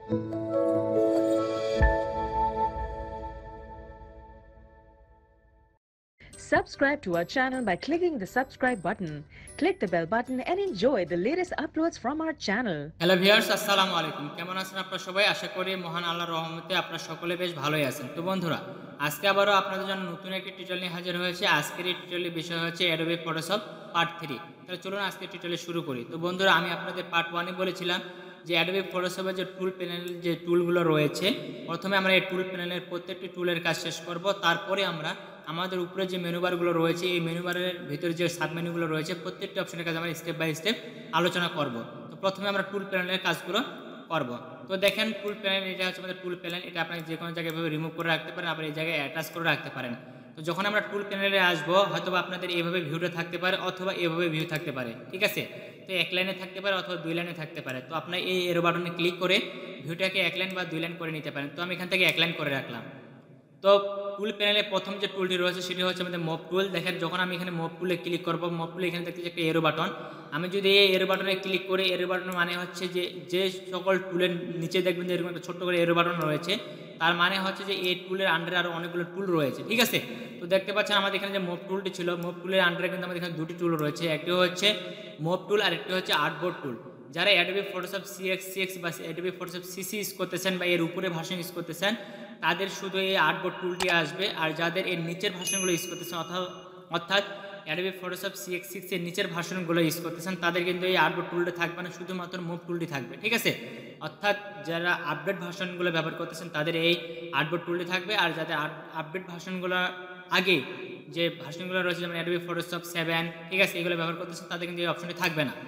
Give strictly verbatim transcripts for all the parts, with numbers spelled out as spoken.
Subscribe to our channel by clicking the subscribe button. Click the bell button and enjoy the latest uploads from our channel. Hello viewers, আসসালামু আলাইকুম। কেমন আছেন আপনারা সবাই? আশা করি মহান আল্লাহর রহমতে আপনারা সকলে বেশ ভালোই আছেন। তো বন্ধুরা, আজকে আবারও আপনাদের জন্য নতুন একটি টিউটোরিয়াল নিয়ে হাজির হয়েছে। আজকের এই টিউটোরিয়ালের বিষয় হচ্ছে অ্যাডোবি ফটোশপ পার্ট থ্রি। তাহলে চলুন আজকে টিউটোরিয়াল শুরু করি। তো বন্ধুরা, আমি আপনাদের পার্ট ওয়ানে বলেছিলাম যে অ্যাডোবি ফটোশপের যে টুল প্যানেল যে টুলগুলো রয়েছে, প্রথমে আমরা এই টুল প্যানেলের প্রত্যেকটি টুলের কাজ শেষ করব। তারপরে আমরা আমাদের উপরে যে মেনু বারগুলো রয়েছে, এই মেনু বারের ভিতরে যে সাব মেনুগুলো রয়েছে, প্রত্যেকটি অপশনের কাজ আমরা স্টেপ বাই স্টেপ আলোচনা করব। তো প্রথমে আমরা টুল প্যানেলের কাজগুলো করব। তো দেখেন, টুল প্যানেল এটা হচ্ছে আমাদের টুল প্যানেল। এটা আপনি যে কোনো জায়গায় এভাবে রিমুভ করে রাখতে পারেন, আবার এই জায়গায় অ্যাটাচ করে রাখতে পারেন। তো যখন আমরা টুল প্যানেলে আসবো, হয়তো আপনাদের এইভাবে ভিউটা থাকতে পারে অথবা এইভাবে ভিউ থাকতে পারে, ঠিক আছে? তো এক লাইনে থাকতে পারে অথবা দুই লাইনে থাকতে পারে। তো আপনার এই এরো বাটনে ক্লিক করে ভিউটাকে এক লাইন বা দুই লাইন করে নিতে পারেন। তো আমি এখান থেকে এক লাইন করে রাখলাম। তো টুল প্যানেলে প্রথম যে টুলটি রয়েছে সেটি হচ্ছে আমাদের মপ টুল। দেখেন, যখন আমি এখানে মপ টুলে ক্লিক করব, মপ টুলে এখানে দেখতে একটা এরো বাটন। আমি যদি এই এরো বাটনে ক্লিক করি, এরো বাটন মানে হচ্ছে যে যে সকল টুলের নিচে দেখবেন যে এরকম একটা ছোট্ট করে এরো বাটন রয়েছে, তার মানে হচ্ছে যে এই টুলের আন্ডারে আরও অনেকগুলো টুল রয়েছে, ঠিক আছে? তো দেখতে পাচ্ছেন আমাদের এখানে যে মপ টুলটি ছিল, মপ টুলের আন্ডারে কিন্তু আমাদের এখানে দুটি টুল রয়েছে। একটি হচ্ছে মপ টুল আর একটি হচ্ছে আর্টবোর্ড টুল। যারা অ্যাডোবি ফটোশপ সিএক্স সিএক্স বা অ্যাডোবি ফটোশপ সিসি ইউজ করতেছেন বা এর উপরে ভার্সন ইউজ করতেছেন, তাদের শুধু এই আর্টবোর্ড টুলটি আসবে। আর যাদের এর নিচের ভার্সনগুলো ইউজ করতেছেন, অর্থাৎ অর্থাৎ অ্যাডোবি ফটোশপ সিএক্স সিক্স এর নিচের ভার্সনগুলো ইউজ করতেছেন, তাদের কিন্তু এই আর্টবোর্ড টুলটা থাকবে না, শুধুমাত্র মুভ টুলটি থাকবে, ঠিক আছে? অর্থাৎ যারা আপডেট ভার্সনগুলো ব্যবহার করতেছেন তাদের এই আর্টবোর্ড টুলটি থাকবে। আর যাদের আপডেট ভার্সনগুলো আগে যে ভার্সনগুলো রয়েছে, যেমন অ্যাডোবি ফটোশপ সেভেন, ঠিক আছে, এগুলো ব্যবহার করতেছেন, তাদের কিন্তু এই অপশনটি থাকবে না।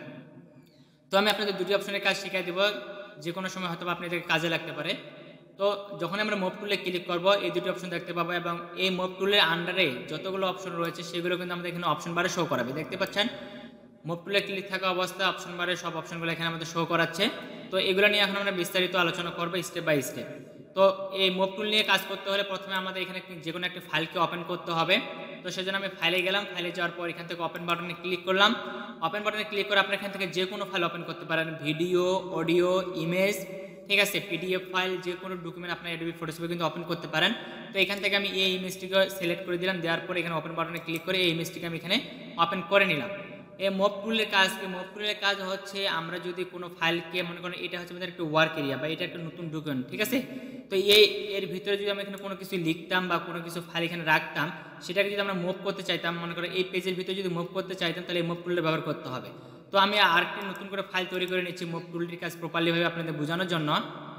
তো আমি আপনাদের দুটি অপশনের কাজ শিখিয়ে দেবো, যে কোনো সময় হয়তো আপনাদের কাজে লাগতে পারে। তো যখন আমরা মুভ টুলে ক্লিক করব, এই দুটি অপশন দেখতে পাবো এবং এই মুভ টুলের আন্ডারে যতগুলো অপশন রয়েছে সেগুলো কিন্তু আমাদের এখানে অপশন বারে শো করাবে। দেখতে পাচ্ছেন, মুভ টুলে ক্লিক থাকা অবস্থায় অপশন বারে সব অপশনগুলো এখানে আমাদের শো করাচ্ছে। তো এগুলো নিয়ে এখন আমরা বিস্তারিত আলোচনা করবো স্টেপ বাই স্টেপ। তো এই মুভ টুল নিয়ে কাজ করতে হলে প্রথমে আমাদের এখানে যে কোনো একটি ফাইলকে ওপেন করতে হবে। তো সেজন্য আমি ফাইলে গেলাম। ফাইলে যাওয়ার পর এখান থেকে ওপেন বাটনে ক্লিক করলাম। ওপেন বাটনে ক্লিক করে আপনি এখান থেকে যে কোনো ফাইল ওপেন করতে পারেন, ভিডিও, অডিও, ইমেজ, ঠিক আছে, পিডিএফ ফাইল, যে কোনো ডকুমেন্ট আপনার অ্যাডোবি ফটোশপে কিন্তু ওপেন করতে পারেন। তো এখান থেকে আমি এই ইমেজটিকে সিলেক্ট করে দিলাম। দেওয়ার পরে এখানে ওপেন বাটনে ক্লিক করে এই ইমেজটিকে আমি এখানে ওপেন করে নিলাম। এই মুভ টুলের কাজ কি? মুভ টুলের কাজ হচ্ছে আমরা যদি কোনো ফাইলকে, মনে করেন এটা হচ্ছে আমাদের একটা ওয়ার্ক এরিয়া বা এটা একটা নতুন ডকুমেন্ট, ঠিক আছে? তো এই এর ভিতরে যদি আমি এখানে কোনো কিছু লিখতাম বা কোনো কিছু ফাইল এখানে রাখতাম, সেটাকে যদি আমরা মুভ করতে চাইতাম, মনে করেন এই পেজের ভিতরে যদি মুভ করতে চাইতাম, তাহলে এই মুভ টুলটা ব্যবহার করতে হবে। তো আমি আরেকটি নতুন করে ফাইল তৈরি করে নিচ্ছি মুভ টুলটির কাজ প্রপারলিভাবে আপনাদের বোঝানোর জন্য।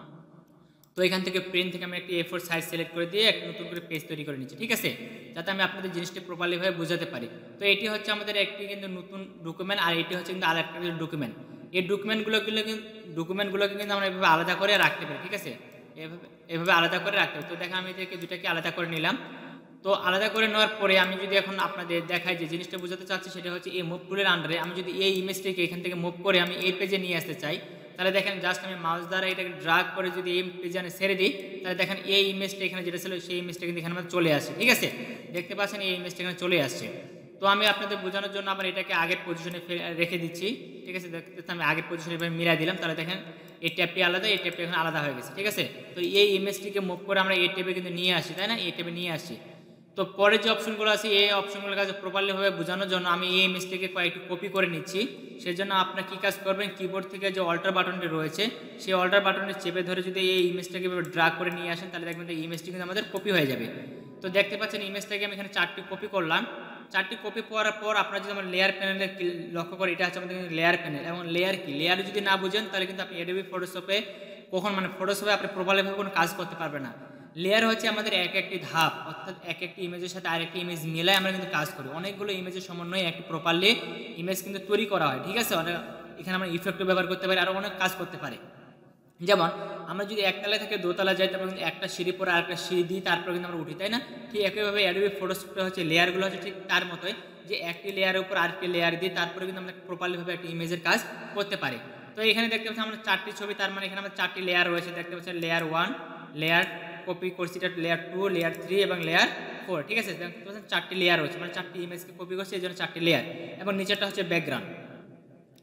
তো এখান থেকে প্রিন্ট থেকে আমি একটি এ ফোর সাইজ সিলেক্ট করে দিয়ে একটা নতুন করে পেজ তৈরি করে নিচ্ছি, ঠিক আছে, যাতে আমি আপনাদের জিনিসটি প্রপারলিভাবে বোঝাতে পারি। তো এটি হচ্ছে আমাদের একটি কিন্তু নতুন ডকুমেন্ট, আর এটি হচ্ছে কিন্তু আরেকটা ডকুমেন্ট। এই ডকুমেন্টগুলোকে কিন্তু ডকুমেন্টগুলোকে কিন্তু আমরা এভাবে আলাদা করে রাখতে পারি, ঠিক আছে? এভাবে এভাবে আলাদা করে রাখতে হবে। তো দেখেন, আমি এদেরকে দুটাকে আলাদা করে নিলাম। তো আলাদা করে নেওয়ার পরে আমি যদি এখন আপনাদের দেখাই যে জিনিসটা বোঝাতে চাচ্ছি, সেটা হচ্ছে এই মুভ টুলের আন্ডারে আমি যদি এই ইমেজটিকে এখান থেকে মুভ করে আমি এই পেজে নিয়ে আসতে চাই, তাহলে দেখেন জাস্ট আমি মাউস দ্বারা এটাকে ড্রাগ করে যদি এই পেজে আমি ছেড়ে দিই, তাহলে দেখেন এই ইমেজটা এখানে যেটা ছিল সেই ইমেজটা কিন্তু এখানে চলে আসে, ঠিক আছে? দেখতে পাচ্ছেন এই ইমেজটা এখানে চলে আসছে। তো আমি আপনাদের বোঝানোর জন্য আবার এটাকে আগের পজিশনে রেখে দিচ্ছি, ঠিক আছে? দেখতে আমি আগের পজিশনে এভাবে মিলাই দিলাম, তাহলে দেখেন এই ট্যাবটি আলাদা, এই ট্যাবটি এখন আলাদা হয়ে গেছে, ঠিক আছে? তো এই ইমেজটিকে মুভ করে আমরা এই ট্যাবে কিন্তু নিয়ে আসি, তাই না? এই ট্যাবে নিয়ে আসি। তো পরে যে অপশনগুলো আছে, এই অপশনগুলোর কাছে প্রপারলিভাবে বোঝানোর জন্য আমি এই ইমেজটিকে কয়েকটি কপি করে নিচ্ছি। সেই জন্য আপনার কী কাজ করবেন, কিবোর্ড থেকে যে অল্টার বাটনটি রয়েছে, সেই অল্টার বাটনটি চেপে ধরে যদি এই ইমেজটাকে ড্রাগ করে নিয়ে আসেন, তাহলে দেখবেন এই ইমেজটি কিন্তু আমাদের কপি হয়ে যাবে। তো দেখতে পাচ্ছেন ইমেজটাকে আমি এখানে চারটি কপি করলাম। চারটি কপি করার পর আপনারা যদি আমার লেয়ার প্যানেলে লক্ষ্য করে, এটা হচ্ছে আমাদের লেয়ার প্যানেল। এবং লেয়ার কি, লেয়ার যদি না বুঝেন তাহলে কিন্তু আপনি অ্যাডোবি ফটোশপে কখন মানে ফটোশপে আপনি প্রপারলিভাবে কোনো কাজ করতে পারবেন না। লেয়ার হচ্ছে আমাদের এক একটি ধাপ, অর্থাৎ এক একটি ইমেজের সাথে আরেকটি ইমেজ মিলাই আমরা কিন্তু কাজ করি। অনেকগুলো ইমেজের সমন্বয়ে একটি প্রপারলি ইমেজ কিন্তু তৈরি করা হয়, ঠিক আছে? অনেক এখানে আমরা ইফেক্টও ব্যবহার করতে পারি, আরও অনেক কাজ করতে পারি। যেমন আমরা যদি একতলা থেকে দোতলা যাই, তারপর কিন্তু একটা সিঁড়ি পরে আরেকটা সিঁড়ি দিই, তারপর কিন্তু আমরা উঠি, তাই না? ঠিক একইভাবে অ্যাডোবি ফটোশপে হচ্ছে লেয়ারগুলো হচ্ছে ঠিক তার মতোই, যে একটি লেয়ারের উপর আরেকটি লেয়ার দিই, তারপরে কিন্তু আমরা প্রপারলিভাবে একটা ইমেজের কাজ করতে পারি। তো এখানে দেখতে পাচ্ছি আমরা চারটি ছবি, তার মানে এখানে আমাদের চারটি লেয়ার রয়েছে। দেখতে পাচ্ছেন লেয়ার ওয়ান, লেয়ার কপি করছি, এটা লেয়ার টু, লেয়ার থ্রি এবং লেয়ার ফোর, ঠিক আছে? দেখতে পাচ্ছেন চারটি লেয়ার রয়েছে, মানে চারটি ইমেজকে কপি করছে, এই জন্য চারটি লেয়ার। এবং নিচেরটা হচ্ছে ব্যাকগ্রাউন্ড।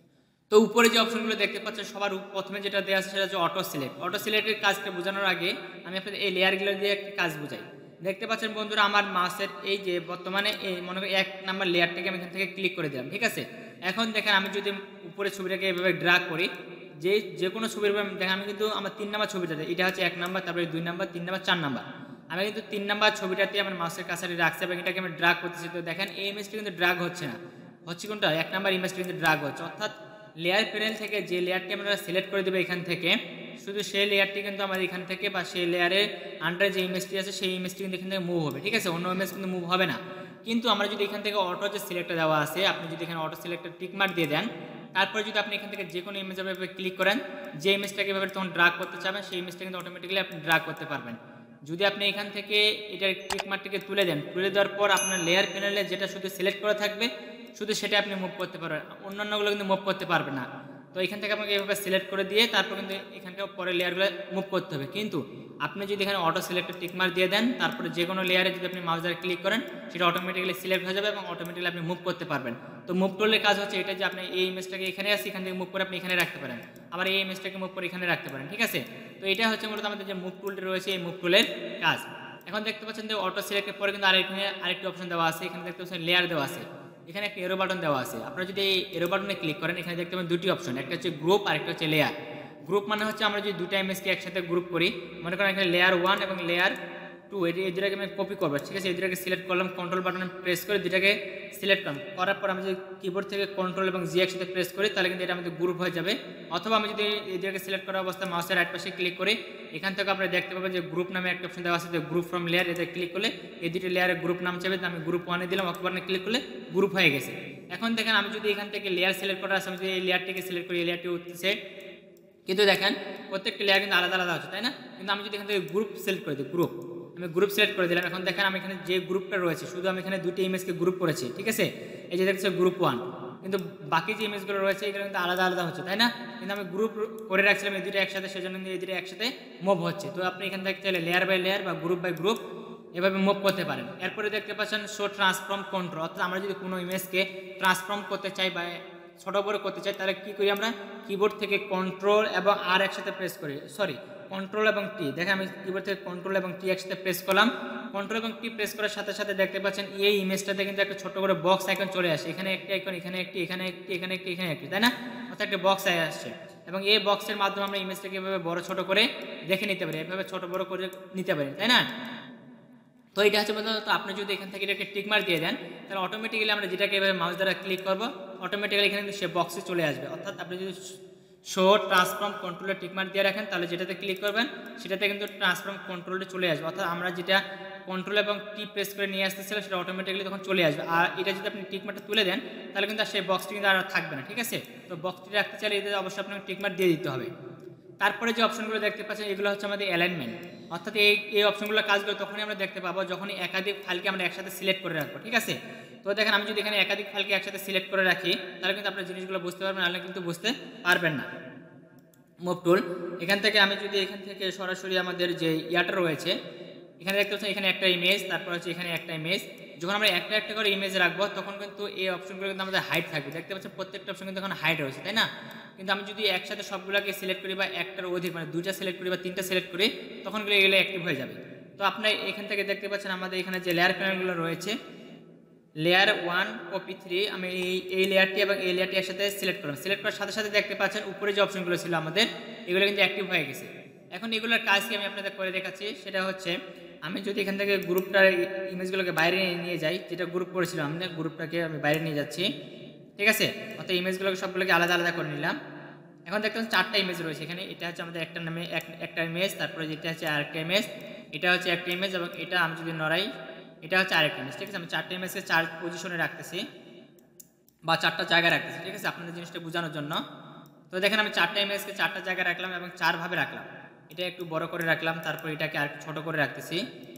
তো উপরে যে অপশনগুলো দেখতে পাচ্ছেন সবার প্রথমে যেটা দেওয়া আছে সেটা হচ্ছে অটো সিলেক্ট। অটো সিলেক্টের কাজটা বোঝানোর আগে আমি আপনাদের এই লেয়ারগুলো দিয়ে একটি কাজ বোঝাই। দেখতে পাচ্ছেন বন্ধুরা আমার মাউসের এই যে বর্তমানে এই মনে করি এক নাম্বার লেয়ারটাকে আমি এখান থেকে ক্লিক করে দিলাম, ঠিক আছে। এখন দেখেন আমি যদি উপরে ছবিটাকে এভাবে ড্র্যাগ করি, যে যে কোনো ছবির উপর দেখেন আমি কিন্তু আমার তিন নাম্বার ছবিটাতে, এটা হচ্ছে এক নাম্বার, তারপরে দুই নাম্বার, তিন নাম্বার, চার নাম্বার, আমি কিন্তু তিন নাম্বার ছবিটাতে আমার মাউসের কাছারি রাখছি এবং এটাকে আমি ড্র্যাগ করতেছি। তো দেখেন এই ইমেজটা কিন্তু ড্র্যাগ হচ্ছে না, হচ্ছে কোনটা এক নাম্বার ইমেজটা কিন্তু ড্র্যাগ হচ্ছে। অর্থাৎ লেয়ার প্যানেল থেকে যে লেয়ারটি আমরা সিলেক্ট করে দেবো এখান থেকে, শুধু সেই লেয়ারটি কিন্তু আমার এখান থেকে বা সেই লেয়ারের আন্ডারে যে ইমেজটি আছে সেই ইমেজটি কিন্তু এখান থেকে মুভ হবে, ঠিক আছে, অন্য ইমেজ কিন্তু মুভ হবে না। কিন্তু আমরা যদি এখান থেকে অটো যে সিলেক্টটা দেওয়া আছে, আপনি যদি এখানে অটো সিলেক্টর টিক মার্ক দিয়ে দেন, তারপরে যদি আপনি এখান থেকে যে কোনো ইমেজের ব্যাপারে ক্লিক করেন, যে ইমেজটাকে এভাবে তখন ড্র্যাগ করতে চাবেন সেই ইমেজটা কিন্তু অটোমেটিক্যালি আপনি ড্র্যাগ করতে পারবেন। যদি আপনি এখান থেকে এটার টিক মার্কটিকে তুলে দেন, তুলে দেওয়ার পর আপনার লেয়ার প্যানেলে যেটা শুধু সিলেক্ট করা থাকবে শুধু সেটা আপনি মুভ করতে পারবেন, অন্যান্যগুলো কিন্তু মুভ করতে পারবে না। তো এখান থেকে আপনাকে এভাবে সিলেক্ট করে দিয়ে তারপর কিন্তু এখানকার পরের লেয়ারগুলো মুভ করতে হবে। কিন্তু আপনি যদি এখানে অটো সিলেক্টর টিক মার্ক দিয়ে দেন, তারপরে যে কোনো লেয়ারে যদি আপনি মাউস দ্বারা ক্লিক করেন সেটা অটোমেটিক্যালি সিলেক্ট হয়ে যাবে এবং অটোমেটিক্যালি আপনি মুভ করতে পারবেন। তো মুভ টুলের কাজ হচ্ছে এটা যে আপনি এই ইমেজটাকে এখানে আসি, এখান থেকে মুভ করে আপনি এখানে রাখতে পারেন, আবার এই ইমেজটাকে মুভ করে এখানে রাখতে পারেন, ঠিক আছে। তো এটা হচ্ছে মূলত আমাদের যে মুভ টুলটা রয়েছে এই মুভ টুলের কাজ। এখন দেখতে পাচ্ছেন যে অটো সিলেক্টের পরে কিন্তু আর এখানে আরেকটি অপশন দেওয়া আছে, এখানে দেখতে পাচ্ছেন লেয়ার দেওয়া আছে, এখানে একটা এরো বাটন দেওয়া আছে। আপনারা যদি এই এরো বাটনে ক্লিক করেন এখানে দেখতে পাবেন দুটি অপশন, একটা হচ্ছে গ্রুপ আর একটা হচ্ছে লেয়ার। গ্রুপ মানে হচ্ছে আমরা যদি দুটা ইমেজকে একসাথে গ্রুপ করি, মনে করেন এখানে লেয়ার ওয়ান এবং লেয়ার টু, এটি এই দুটাকে আমি কপি করবো, ঠিক আছে। এই দুটাকে সিলেক্ট করলাম, কন্ট্রোল বাটনে প্রেস করে দুটাকে সিলেক্ট করলাম, করার পর আমি যদি কিবোর্ড থেকে কন্ট্রোল এবং জি একসাথে প্রেস করি তাহলে কিন্তু এটা আমাদের গ্রুপ হয়ে যাবে। অথবা আমি যদি এই দুটাকে সিলেক্ট করা অবস্থায় মাউসের রাইট পাশে ক্লিক করি, এখান থেকে আপনারা দেখতে পাবেন যে গ্রুপ নামে একটা অপশন দেওয়া আছে, যে গ্রুপ ফ্রম লেয়ার, এতে ক্লিক করলে এই দুটি লেয়ারের গ্রুপ নাম চাইবে, আমি গ্রুপ ওয়ানে দিলাম, অথবা বাটনে ক্লিক করলে গ্রুপ হয়ে গেছে। এখন দেখেন আমি যদি এখান থেকে লেয়ার সিলেক্ট করার আছে, আমি যদি এই লেয়ারটিকে সিলেক্ট করি, এই লেয়ারটি উঠতেছে, কিন্তু দেখেন প্রত্যেকটা লেয়ার কিন্তু আলাদা আলাদা হচ্ছে, তাই না। কিন্তু আমি যদি এখান থেকে গ্রুপ সিলেক্ট করে দিই, গ্রুপ আমি গ্রুপ সিলেক্ট করে দিলাম, এখন দেখেন আমি এখানে যে গ্রুপটা রয়েছে শুধু আমি এখানে দুটি ইমেজকে গ্রুপ করেছি, ঠিক আছে। এই যে দেখছে গ্রুপ ওয়ান, কিন্তু বাকি যে ইমেজগুলো রয়েছে এগুলো কিন্তু আলাদা আলাদা হচ্ছে, তাই না। কিন্তু আমি গ্রুপ করে রাখছিলাম এই দুটো একসাথে, সেজন্য কিন্তু এই দুটো একসাথে মুভ হচ্ছে। তো আপনি এখান থেকে চাইলে লেয়ার বাই লেয়ার বা গ্রুপ বাই গ্রুপ এভাবে মুভ করতে পারেন। এরপরে দেখতে পাচ্ছেন শো ট্রান্সফর্ম কন্ট্রোল, অর্থাৎ আমরা যদি কোনো ইমেজকে ট্রান্সফর্ম করতে চাই বা ছোটো বড়ো করতে চাই তাহলে কী করি, আমরা কিবোর্ড থেকে কন্ট্রোল এবং আর একসাথে প্রেস করি, সরি কন্ট্রোল এবং টি, দেখেন আমি কিবোর্ড থেকে কন্ট্রোল এবং টি একসাথে প্রেস করলাম, কন্ট্রোল এবং টি প্রেস করার সাথে সাথে দেখতে পাচ্ছেন এই ইমেজটাতে কিন্তু একটা ছোট করে বক্স আইকন চলে আসে, এখানে একটি আইকন, এখানে একটি, এখানে একটি, এখানে একটি, এখানে একটি, তাই না, অর্থাৎ একটা বক্স আই আসছে। এবং এই বক্সের মাধ্যমে আমরা ইমেজটাকে এভাবে বড় ছোট করে দেখে নিতে পারি, এভাবে ছোট বড় করে নিতে পারি, তাই না। তো এটা হচ্ছে বলতে আপনি যদি এখান থেকে এটাকে টিক মার্ক দিয়ে দেন তাহলে অটোমেটিক্যালি আমরা যেটাকে এভাবে মাউস দ্বারা ক্লিক করবো অটোমেটিক্যালি এখানে সে বক্সে চলে আসবে। অর্থাৎ আপনি যদি শো ট্রান্সফর্ম কন্ট্রোলে টিক মার্ক দিয়ে রাখেন তাহলে যেটাতে ক্লিক করবেন সেটাতে কিন্তু ট্রান্সফর্ম কন্ট্রোলটা চলে আসবে, অর্থাৎ আমরা যেটা কন্ট্রোল এবং টি প্রেস করে নিয়ে আসতেছিলাম সেটা অটোমেটিক্যালি তখন চলে আসবে। আর এটা যদি আপনি টিক মার্কটা তুলে দেন তাহলে কিন্তু আর সেই বক্সটি কিন্তু আর থাকবে না, ঠিক আছে। তো বক্সটি রাখতে চাইলে এতে অবশ্যই আপনাকে টিক মার্ক দিয়ে দিতে হবে। তারপরে যে অপশনগুলো দেখতে পাচ্ছেন এগুলো হচ্ছে আমাদের অ্যালাইনমেন্ট, অর্থাৎ এই এই অপশনগুলো কাজগুলো তখনই আমরা দেখতে পাবো যখনই একাধিক ফাইলকে আমরা একসাথে সিলেক্ট করে রাখবো, ঠিক আছে। তো দেখেন আমি যদি এখানে একাধিক ফাইলকে একসাথে সিলেক্ট করে রাখি তাহলে কিন্তু আপনার জিনিসগুলো বুঝতে পারবেন, নাহলে কিন্তু বুঝতে পারবেন না। মুভ টুল, এখান থেকে আমি যদি এখান থেকে সরাসরি আমাদের যে ইয়াটা রয়েছে এখানে দেখতে পাচ্ছেন এখানে একটা ইমেজ, তারপর হচ্ছে এখানে একটা ইমেজ, যখন আমরা একটা একটা করে ইমেজ রাখবো তখন কিন্তু এই অপশনগুলো কিন্তু আমাদের হাইট থাকবে, দেখতে পাচ্ছেন প্রত্যেকটা অপশন কিন্তু এখন হাইট রয়েছে, তাই না। কিন্তু আমি যদি একসাথে সবগুলোকে সিলেক্ট করি বা একটার অধিক মানে দুইটা সিলেক্ট করি বা তিনটা সিলেক্ট করি তখন এগুলো অ্যাক্টিভ হয়ে যাবে। তো আপনার এখান থেকে দেখতে পাচ্ছেন আমাদের এখানে যে লেয়ার প্যানেলগুলো রয়েছে লেয়ার ওয়ান কপি থ্রি, আমি এই এই লেয়ারটি এবং এই লেয়ারটি একসাথে সিলেক্ট করলাম, সিলেক্ট করার সাথে সাথে দেখতে পাচ্ছেন উপরে যে অপশনগুলো ছিল আমাদের এগুলো কিন্তু অ্যাক্টিভ হয়ে গেছে। এখন এগুলোর কাজ কি আমি আপনাদের করে দেখাচ্ছি, সেটা হচ্ছে আমি যদি এখান থেকে গ্রুপটার ইমেজগুলোকে বাইরে নিয়ে যাই, যেটা গ্রুপ করেছিলাম আমি গ্রুপটাকে আমি বাইরে নিয়ে যাচ্ছি, ঠিক আছে, অর্থাৎ ইমেজগুলোকে সবগুলোকে আলাদা আলাদা করে নিলাম। এখন দেখতে পাচ্ছেন চারটা ইমেজ রয়েছে এখানে, এটা হচ্ছে আমাদের একটা নামে একটা ইমেজ, তারপরে যেটা হচ্ছে আরেকটা ইমেজ, এটা হচ্ছে একটা ইমেজ এবং এটা আমি যদি নড়াই এটা হচ্ছে আরেকটা ইমেজ, ঠিক আছে। আমি চারটা ইমেজকে চার পজিশনে রাখতেছি বা চারটা জায়গায় রাখতেছি, ঠিক আছে, আপনাদের জিনিসটা বোঝানোর জন্য। তো দেখেন আমি চারটা ইমেজকে চারটা জায়গায় রাখলাম এবং চারভাবে রাখলাম, এটা একটু বড় করে রাখলাম, তারপর এটাকে আর ছোট করে রাখতেছি,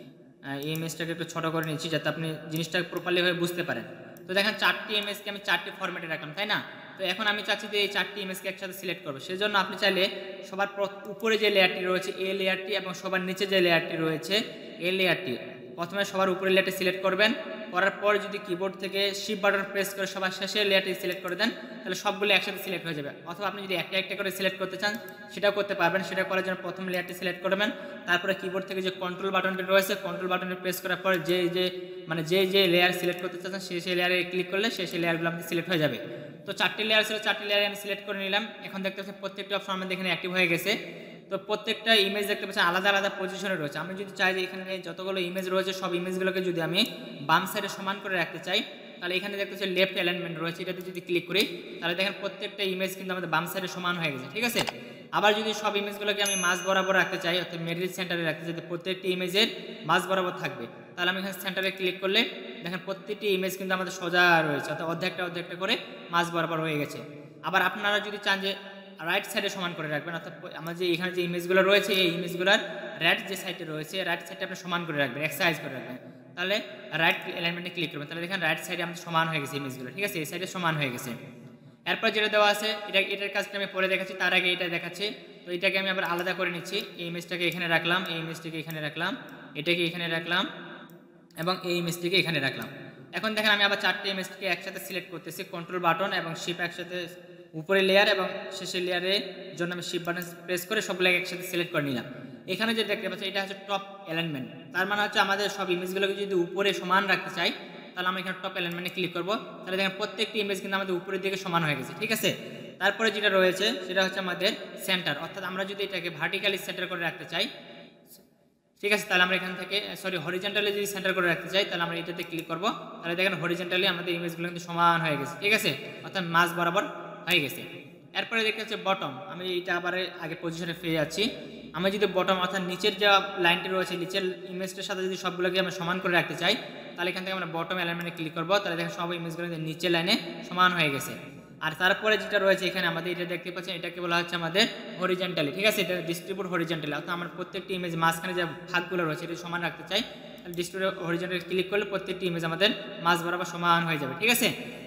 এই ইমেজটাকে একটু ছোট করে নিচ্ছি যাতে আপনি জিনিসটা প্রপারলি ভাবে বুঝতে পারেন। তো দেখেন চারটি ইমেজকে আমি চারটি ফরম্যাটে রাখলাম, তাই না। তো এখন আমি চাচ্ছি যে এই চারটি ইমেজকে একসাথে সিলেক্ট করবো, সেজন্য আপনি চাইলে সবার উপরে যে লেয়ারটি রয়েছে এই লেয়ারটি এবং সবার নিচে যে লেয়ারটি রয়েছে এই লেয়ারটি প্রথমে সবার উপরে লেয়ারটি সিলেক্ট করবেন, করার পর যদি কিবোর্ড থেকে শিফট বাটন প্রেস করে সবার শেষে লেয়ারটি সিলেক্ট করে দেন তাহলে সবগুলো একসাথে সিলেক্ট হয়ে যাবে। অথবা আপনি যদি একটা একটা করে সিলেক্ট করতে চান সেটাও করতে পারবেন। সেটা করার জন্য প্রথম লেয়ারটি সিলেক্ট করবেন, তারপরে কিবোর্ড থেকে যে কন্ট্রোল বাটনটি রয়েছে কন্ট্রোল বাটনে প্রেস করার পর যে যে মানে যে যে লেয়ার সিলেক্ট করতে চাচ্ছেন সেই সেই লেয়ারে ক্লিক করলে সেই সেই লেয়ারগুলো আপনি সিলেক্ট হয়ে যাবে। তো চারটি লেয়ার ছিল, চারটি লেয়ারে আমি সিলেক্ট করে নিলাম। এখন দেখতে পাচ্ছেন প্রত্যেকটি অপশন আমাদের এখানে অ্যাক্টিভ হয়ে গেছে। তো প্রত্যেকটা ইমেজ দেখতে পাচ্ছেন আলাদা আলাদা পজিশনে রয়েছে। আমি যদি চাই যে এখানে যতগুলো ইমেজ রয়েছে সব ইমেজগুলোকে যদি আমি বাম সাইডে সমান করে রাখতে চাই তাহলে এখানে দেখতে পাচ্ছেন লেফট অ্যালাইনমেন্ট রয়েছে, এটাতে যদি ক্লিক করি তাহলে দেখেন প্রত্যেকটা ইমেজ কিন্তু আমাদের বাম সাইডে সমান হয়ে গেছে, ঠিক আছে। আবার যদি সব ইমেজগুলোকে আমি মাঝ বরাবর রাখতে চাই অর্থাৎ মিডল সেন্টারে রাখতে চাই, প্রত্যেকটি ইমেজের মাঝ বরাবর থাকবে, তাহলে আমি এখানে সেন্টারে ক্লিক করলে দেখেন প্রত্যেকটি ইমেজ কিন্তু আমাদের সোজা রয়েছে অর্থাৎ অর্ধেকটা অর্ধেকটা করে মাঝ বরাবর হয়ে গেছে। আবার আপনারা যদি চান যে রাইট সাইডে সমান করে রাখবেন অর্থাৎ আমার যে এখানে যে ইমেজগুলো রয়েছে এই ইমেজগুলোর রাইট যে সাইডে রয়েছে রাইট সাইডে আপনি সমান করে রাখবেন, এক্সারসাইজ করে রাখবেন, তাহলে রাইট অ্যালাইনমেন্টে ক্লিক করবেন, তাহলে দেখেন রাইট সাইডে আমাদের সমান হয়ে গেছে ইমেজগুলো, ঠিক আছে, এই সাইডে সমান হয়ে গেছে। এরপর যেটা দেওয়া আছে এটা এটার কাজটা আমি পরে দেখাচ্ছি, তার আগে এটা দেখাচ্ছি। তো এটাকে আমি আবার আলাদা করে নিচ্ছি, এই ইমেজটাকে এখানে রাখলাম, এই ইমেজটাকে এখানে রাখলাম, এটাকে এখানে রাখলাম এবং এই ইমেজটিকে এখানে রাখলাম। এখন দেখেন আমি আবার চারটে ইমেজকে একসাথে সিলেক্ট করতেছি, কন্ট্রোল বাটন এবং শিফট একসাথে উপরে লেয়ার এবং শেষের লেয়ারের জন্য আমি শিফট বাটন প্রেস করে সবগুলোকে একসাথে সিলেক্ট করে নিলাম। এখানে যে দেখতে পাচ্ছি এটা হচ্ছে টপ অ্যালাইনমেন্ট, তার মানে হচ্ছে আমাদের সব ইমেজগুলোকে যদি উপরে সমান রাখতে চাই তাহলে আমরা এখানে টপ অ্যালাইনমেন্টে ক্লিক করবো, তাহলে দেখেন প্রত্যেকটি ইমেজ কিন্তু আমাদের উপরের দিকে সমান হয়ে গেছে, ঠিক আছে। তারপরে যেটা রয়েছে সেটা হচ্ছে আমাদের সেন্টার, অর্থাৎ আমরা যদি এটাকে ভার্টিক্যালি সেন্টার করে রাখতে চাই, ঠিক আছে, তাহলে আমরা এখান থেকে সরি হরিজন্টালি যদি সেন্টার করে রাখতে চাই তাহলে আমরা এটাতে ক্লিক করবো, তাহলে দেখেন হরিজন্টালি আমাদের ইমেজগুলো কিন্তু সমান হয়ে গেছে, ঠিক আছে, অর্থাৎ মাঝ বরাবর হয়ে গেছে। এরপরে দেখতে হচ্ছে বটম, আমি এইটা আবার আগে পজিশনে ফিরে যাচ্ছি। আমি যদি বটম অর্থাৎ নিচের যে লাইনটি রয়েছে নিচের ইমেজটার সাথে যদি সবগুলোকে আমরা সমান করে রাখতে চাই তাহলে এখান থেকে আমরা বটম অ্যালাইনমেন্টে ক্লিক করবো, তাহলে দেখেন সব ইমেজগুলো নিচের লাইনে সমান হয়ে গেছে। আর তারপরে যেটা রয়েছে এখানে আমাদের এটা দেখতে পাচ্ছেন এটাকে বলা হচ্ছে আমাদের হরিজন্টালি, ঠিক আছে, এটা ডিস্ট্রিবিউট হরিজন্টালি, অর্থাৎ আমরা প্রত্যেকটি ইমেজ মাঝখানে যে ভাগগুলো রয়েছে এটা সমান রাখতে চাই, ডিস্ট্রিবিউট হরিজন্টালি ক্লিক করলে প্রত্যেকটি ইমেজ আমাদের মাঝ বরাবর সমান হয়ে যাবে, ঠিক আছে।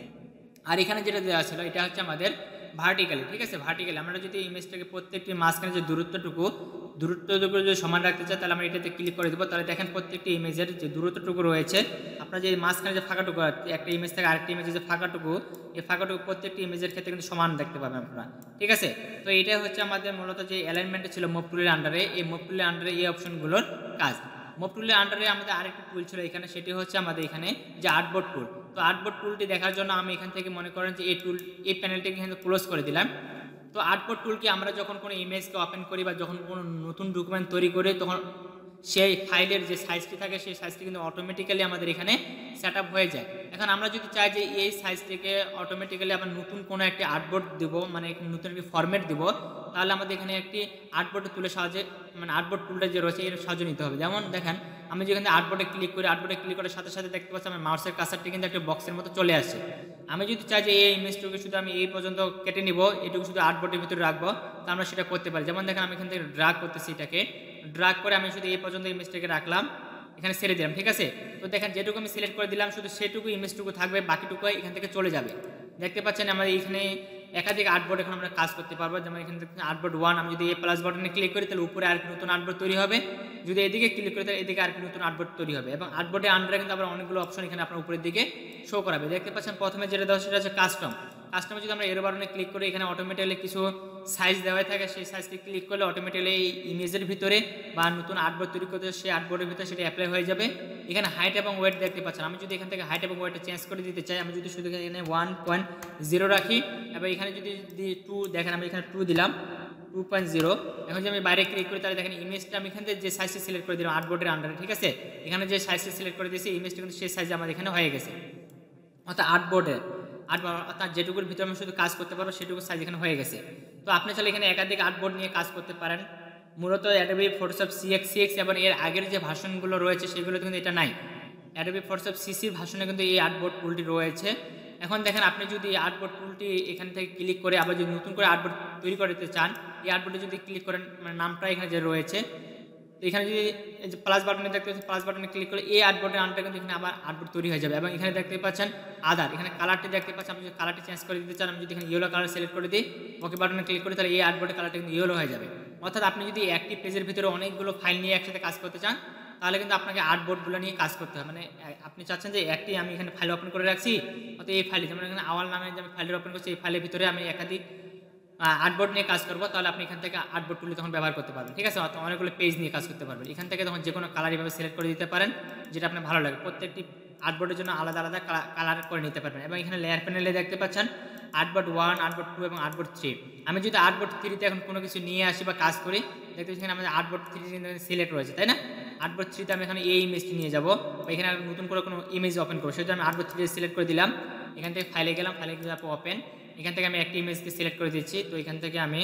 আর এখানে যেটা দেওয়া ছিল এটা হচ্ছে আমাদের ভার্টিক্যালি, ঠিক আছে, ভার্টিক্যালি আমরা যদি ইমেজটাকে প্রত্যেকটি মাঝখানে যে দূরত্বটুকু দূরত্বটুকু যদি সমান রাখতে চাই তাহলে আমরা এটাতে ক্লিক করে দেবো, তাহলে দেখেন প্রত্যেকটি ইমেজের যে দূরত্বটুকু রয়েছে আপনার যে মাঝখানে যে ফাঁকাটুকু একটা ইমেজ থেকে আরেকটি ইমেজের যে ফাঁকাটুকু এই ফাঁকাটুকু প্রত্যেকটি ইমেজের ক্ষেত্রে কিন্তু সমান দেখতে পাবেন আপনারা, ঠিক আছে। তো এইটাই হচ্ছে আমাদের মূলত যে অ্যালাইনমেন্টে ছিল মুভ টুলের আন্ডারে, এই মুভ টুলের আন্ডারে এই অপশনগুলোর কাজ। মুভ টুলের আন্ডারে আমাদের আরেকটি টুল ছিল এখানে, সেটি হচ্ছে আমাদের এখানে যে আর্টবোর্ড টুল। তো আর্টবোর্ড টুলটি দেখার জন্য আমি এখান থেকে মনে করেন যে এই টুল এই প্যানেলটিকে এখানে ক্লোজ করে দিলাম। তো আর্টবোর্ড টুলকে আমরা যখন কোনো ইমেজকে ওপেন করি বা যখন কোনো নতুন ডকুমেন্ট তৈরি করি তখন সেই ফাইলের যে সাইজটি থাকে সেই সাইজটি কিন্তু অটোমেটিক্যালি আমাদের এখানে সেট আপ হয়ে যায়। এখন আমরা যদি চাই যে এই সাইজটিকে অটোমেটিক্যালি আবার নতুন কোনো একটি আর্টবোর্ড দেবো মানে নতুন একটি ফরম্যাট দেবো তাহলে আমাদের এখানে একটি আর্টবোর্ড তুলের সাহায্যে মানে আর্টবোর্ড টুলটা যে রয়েছে এর সাহায্য নিতে হবে। যেমন দেখেন আমি যেখানে আর্টবোর্ডে ক্লিক করি আর্টবোর্ডে ক্লিক করার সাথে সাথে দেখতে পাচ্ছি আমার মাউসের কার্সারটি কিন্তু একটা বক্সের মতো চলে আসে। আমি যদি চাই যে এই ইমেজটুকু শুধু আমি এই পর্যন্ত কেটে নিব এটুকু শুধু আর্টবোর্ডের ভিতরে রাখবো তো আমরা সেটা করতে পারি। যেমন দেখেন আমি এখান থেকে ড্রাগ করতেছি, এটাকে ড্রাগ করে আমি শুধু এই পর্যন্ত ইমেজটাকে রাখলাম, এখানে ছেড়ে দিলাম, ঠিক আছে। তো দেখেন যেটুকু আমি সিলেক্ট করে দিলাম শুধু সেটুকু ইমেজটুকু থাকবে, বাকিটুকু এখান থেকে চলে যাবে। দেখতে পাচ্ছেন আমাদের এখানে একাধিক আর্টবোর্ড এখন আমরা কাজ করতে পারবো। যেমন এখানে আর্টবোর্ড ওয়ান আমি যদি এই প্লাস বাটনে ক্লিক করি তাহলে উপরে আর নতুন আর্টবোর্ড তৈরি হবে, যদি এদিকে ক্লিক করি তাহলে এদিকে আর নতুন আর্টবোর্ড তৈরি হবে এবং আর্টবোর্ডের আন্ডারে কিন্তু আবার অনেকগুলো অপশন এখানে আপনার উপরের দিকে শো করাবে। দেখতে পাচ্ছেন প্রথমে যেটা দেওয়া সেটা হচ্ছে কাস্টম। কাস্টমে যদি আমরা এর বাটনে ক্লিক করি এখানে অটোমেটিক্যালি কিছু সাইজ দেওয়া থাকে, সেই সাইজটি ক্লিক করলে অটোমেটিক্যালি এই ইমেজের ভিতরে বা নতুন আর্টবোর্ড তৈরি করতে সেই আর্টবোর্ডের ভিতরে সেটা অ্যাপ্লাই হয়ে যাবে। এখানে হাইট এবং ওয়েট দেখতে পাচ্ছেন, আমি যদি এখান থেকে হাইট এবং ওয়েটটা চেঞ্জ করে দিতে চাই আমি যদি শুধু এখানে ওয়ান পয়েন্ট জিরো রাখি এবং এখানে যদি টু দেখেন আমি এখানে টু দিলাম টু পয়েন্ট জিরো। এখন যদি আমি বাইরে ক্লিক করি তাহলে দেখেন ইমেজটা আমি এখান থেকে যে সাইজটি সিলেক্ট করে দিলাম আর্টবোর্ডের আন্ডারে, ঠিক আছে, এখানে যে সাইজটি সিলেক্ট করে দিয়েছি ইমেজটা কিন্তু সেই সাইজে আমাদের এখানে হয়ে গেছে। অর্থাৎ আর্টবোর্ডের আর্টবোর্ড অর্থাৎ যেটুকুর ভিতরে আমি শুধু কাজ করতে পারবো সেটুকু সাইজ এখানে হয়ে গেছে। তো আপনি চাইলে এখানে একাধিক আর্টবোর্ড নিয়ে কাজ করতে পারেন। মূলত অ্যাডোবি ফটোশপ সিএক্স সিএক্স এবং এর আগের যে ভার্সনগুলো রয়েছে সেগুলো কিন্তু এটা নাই। অ্যাডোবি ফটোশপ সিসির ভার্সনে কিন্তু এই আর্টবোর্ড টুলটি রয়েছে। এখন দেখেন আপনি যদি আর্টবোর্ড টুলটি এখান থেকে ক্লিক করে আবার যদি নতুন করে আর্টবোর্ড তৈরি করতে চান এই আর্টবোর্ডে যদি ক্লিক করেন মানে নামটা এখানে যে রয়েছে তো এখানে যদি এই যে প্লাস বাটনে দেখতে পাচ্ছেন প্লাস বাটনে ক্লিক করে এই আর্টবোর্ডের নামটা কিন্তু এখানে আবার আর্টবোর্ড তৈরি হয়ে যাবে এবং এখানে দেখতে পাচ্ছেন আদার এখানে কালারটি দেখতে পাচ্ছেন। আপনি যদি কালারটি চেঞ্জ করে দিতে চান আমি যদি এখানে ইয়েলো কালার সিলেক্ট করে দিই ওকে বাটনে ক্লিক করি তাহলে এই আর্টবোর্ডের কালারটা কিন্তু ইয়েলো হয়ে যাবে। অর্থাৎ আপনি যদি একটি পেজের ভিতরে অনেকগুলো ফাইল নিয়ে একসাথে কাজ করতে চান তাহলে কিন্তু আপনাকে আর্টবোর্ডগুলো নিয়ে কাজ করতে হয়। মানে আপনি চাচ্ছেন যে একটি আমি এখানে ফাইল ওপেন করে রাখছি, অত এই ফাইল যেমন এখানে আওয়াল নামে যে আমি ফাইলটা ওপেন করছি, এই ফাইলের ভিতরে আমি একাধিক আর্টবোর্ড নিয়ে কাজ করবো, তাহলে আপনি এখান থেকে আর্টবোর্ড টুল তখন ব্যবহার করতে পারবেন। ঠিক আছে, অনেকগুলো পেজ নিয়ে কাজ করতে পারবেন। এখান থেকে তখন যে কোনো কালার এভাবে সিলেক্ট করে দিতে পারেন, যেটা আপনার ভালো লাগে। প্রত্যেকটি আর্টবোর্ডের জন্য আলাদা আলাদা কালার করে নিতে পারবেন। এবং এখানে লেয়ার প্যানেলে দেখতে পাচ্ছেন আর্টবোর্ড ওয়ান, আর্টবোর্ড টু এবং আর্টবোর্ড থ্রি। আমি যদি আর্টবোর্ড থ্রিতে এখন কোনো কিছু নিয়ে আসি বা কাজ করি, দেখতে পাচ্ছি এখানে আমাদের আর্টবোর্ড থ্রি সিলেক্ট রয়েছে, তাই না? আর্টবোর্ড থ্রিতে আমি এখানে এই ইমেজটি নিয়ে যাবো, বা এখানে নতুন করে কোনো ইমেজ ওপেন করবো, সেটা আমি আর্টবোর্ড থ্রি সিলেক্ট করে দিলাম। এখান থেকে ফাইলে গেলাম, ফাইলে গিয়ে ওপেন, এখান থেকে আমি একটি ইমেজকে সিলেক্ট করে দিচ্ছি। তো এখান থেকে আমি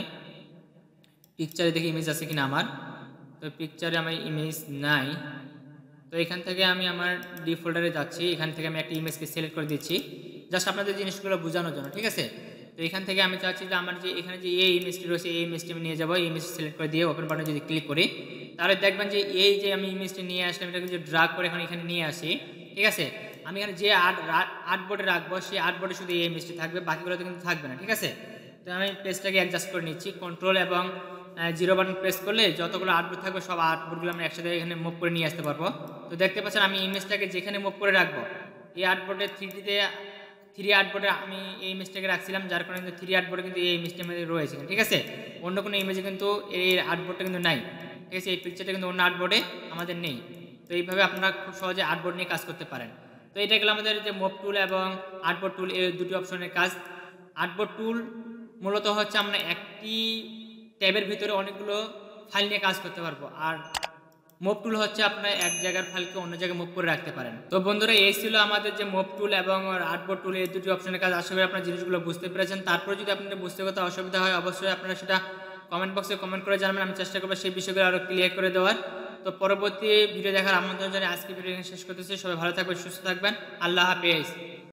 পিকচারে দেখি ইমেজ আছে কিনা আমার। তো পিকচারে আমার ইমেজ নাই। তো এখান থেকে আমি আমার ডি ফোল্ডারে যাচ্ছি, এখান থেকে আমি একটা ইমেজকে সিলেক্ট করে দিচ্ছি, জাস্ট আপনাদের জিনিসগুলো বোঝানোর জন্য। ঠিক আছে, তো এখান থেকে আমি চাচ্ছি যে আমার যে এখানে যে এই ইমেজটি রয়েছে, এই ইমেজটি আমি নিয়ে যাবো। এই ইমেজ সিলেক্ট করে দিয়ে ওপেন বাটনে যদি ক্লিক করি, তাহলে দেখবেন যে এই যে আমি ইমেজটি নিয়ে আসলাম, এটাকে যদি ড্রাগ করে এখন এখানে নিয়ে আসি, ঠিক আছে, আমি এখানে যে আর্ট আর্টবোর্ডে রাখবো, সেই আর্টবোর্ডে শুধু এই ইমেজটি থাকবে, বাকিগুলোতে কিন্তু থাকবে না। ঠিক আছে, তো আমি পেজটাকে অ্যাডজাস্ট করে নিচ্ছি, কন্ট্রোল এবং জিরো বাটন প্রেস করলে যতগুলো আর্টবোর্ড থাকবে সব আর্টবোর্ডগুলো আমরা একসাথে এখানে মুভ করে নিয়ে আসতে পারবো। তো দেখতে পাচ্ছেন আমি ইমেজটাকে যেখানে মুভ করে রাখবো, এই আর্টবোর্ডে থ্রি ডিতে থ্রি আর্টবোর্ডে আমি এই ইমেজটাকে রাখছিলাম, যার কারণে কিন্তু থ্রি আর্টবোর্ডে কিন্তু এই ইমেজটা মধ্যে রয়েছে। ঠিক আছে, অন্য কোনো ইমেজে কিন্তু এই আর্টবোর্ডটা কিন্তু নাই। ঠিক আছে, এই পিকচারটা কিন্তু অন্য আর্টবোর্ডে আমাদের নেই। তো এইভাবে আপনারা খুব সহজে আর্টবোর্ড নিয়ে কাজ করতে পারেন। তো এটা গেল আমাদের যে মুভ টুল এবং আর্টবোর্ড টুল, এই দুটি অপশনের কাজ। আর্টবোর্ড টুল মূলত হচ্ছে আমরা একটি ট্যাবের ভিতরে অনেকগুলো ফাইল নিয়ে কাজ করতে পারবো, আর মুভ টুল হচ্ছে আপনার এক জায়গার ফাইলকে অন্য জায়গায় মুভ করে রাখতে পারেন। তো বন্ধুরা, এই ছিল আমাদের যে মুভ টুল এবং আর্টবোর্ড টুল, এই দুটি অপশনের কাজ। আশা করি আপনারা জিনিসগুলো বুঝতে পেরেছেন। তারপরে যদি আপনাদের বুঝতে কোথাও অসুবিধা হয়, অবশ্যই আপনারা সেটা কমেন্ট বক্সে কমেন্ট করে জানাবেন, আমি চেষ্টা করবো সেই বিষয়গুলো আরও ক্লিয়ার করে দেওয়ার। তো পরবর্তী ভিডিও দেখার আমন্ত্রণ জানিয়ে আজকে ভিডিও শেষ করতেছি। সবাই ভালো থাকবেন, সুস্থ থাকবেন, আল্লাহ হাফেজ।